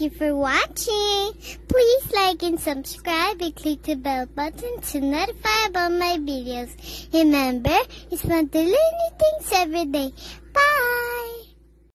you for watching. Please like and subscribe and click the bell button to notify about my videos. Remember, it's fun to learn new things every day. Bye!